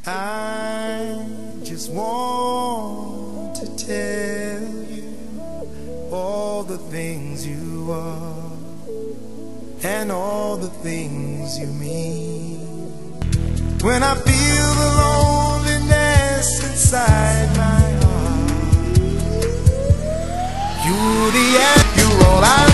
I just want to tell you all the things you are and all the things you mean. When I feel the loneliness inside my heart, you're the end, you're all I